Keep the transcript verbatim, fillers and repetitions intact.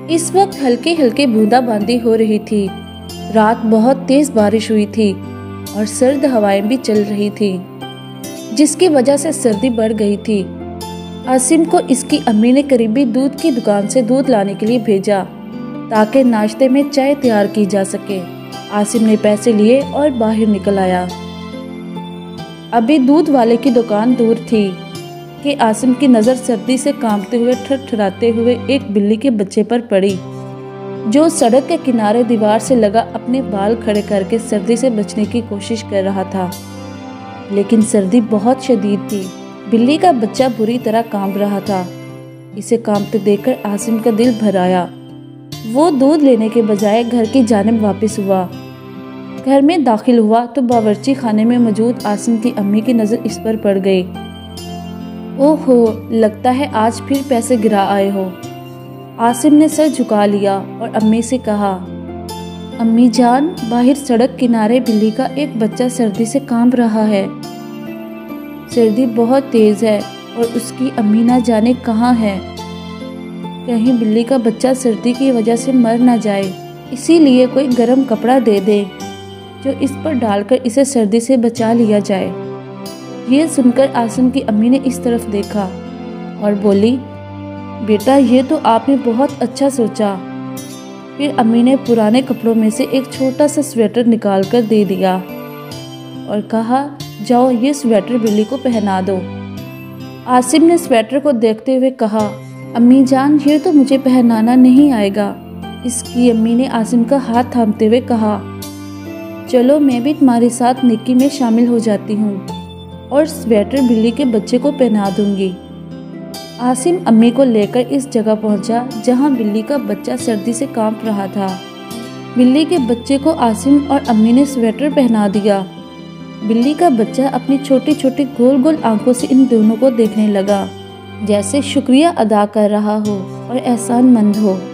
اس وقت ہلکی ہلکی بوندا باندی ہو رہی تھی۔ رات بہت تیز بارش ہوئی تھی اور سرد ہوائیں بھی چل رہی تھی، جس کی وجہ سے سردی بڑھ گئی تھی۔ عاصم کو اس کی امی نے قریبی دودھ کی دکان سے دودھ لانے کے لیے بھیجا تاکہ ناشتے میں چائے تیار کی جا سکے۔ عاصم نے پیسے لیے اور باہر نکل آیا۔ ابھی دودھ والے کی دکان دور تھی کہ عاصم کی نظر سردی سے کانپتے ہوئے تھر تھراتے ہوئے ایک بلی کے بچے پر پڑی، جو سڑک کے کنارے دیوار سے لگا اپنے بال کھڑے کر کے سردی سے بچنے کی کوشش کر رہا تھا، لیکن سردی بہت شدید تھی۔ بلی کا بچہ بری طرح کانپ رہا تھا۔ اسے کانپتے دیکھ کر عاصم کا دل بھر آیا۔ وہ دودھ لینے کے بجائے گھر کی جانب واپس ہوا۔ گھر میں داخل ہوا تو باورچی خانے میں موجود عاصم کی امی کی نظر اس پر پڑ گئی۔ اوہو، لگتا ہے آج پھر پیسے گرا آئے ہو۔ عاصم نے سر جھکا لیا اور امی سے کہا، امی جان، باہر سڑک کنارے بلی کا ایک بچہ سردی سے کانپ رہا ہے۔ سردی بہت تیز ہے اور اس کی امی نہ جانے کہاں ہے۔ کہیں بلی کا بچہ سردی کی وجہ سے مر نہ جائے، اسی لیے کوئی گرم کپڑا دے دے جو اس پر ڈال کر اسے سردی سے بچا لیا جائے۔ یہ سن کر عاصم کی امی نے اس طرف دیکھا اور بولی، بیٹا یہ تو آپ نے بہت اچھا سوچا۔ پھر امی نے پرانے کپڑوں میں سے ایک چھوٹا سا سویٹر نکال کر دے دیا اور کہا، جاؤ یہ سویٹر بلی کو پہنا دو۔ عاصم نے سویٹر کو دیکھتے ہوئے کہا، امی جان یہ تو مجھے پہنانا نہیں آئے گا۔ اس کی امی نے عاصم کا ہاتھ تھامتے ہوئے کہا، چلو میں بھی تمہارے ساتھ نیکی میں شامل ہو جاتی ہوں اور سویٹر بلی کے بچے کو پہنا دوں گی۔ عاصم امی کو لے کر اس جگہ پہنچا جہاں بلی کا بچہ سردی سے کانپ رہا تھا۔ بلی کے بچے کو عاصم اور امی نے سویٹر پہنا دیا۔ بلی کا بچہ اپنی چھوٹی چھوٹی گول گول آنکھوں سے ان دونوں کو دیکھنے لگا، جیسے شکریہ ادا کر رہا ہو اور احسان مند ہو۔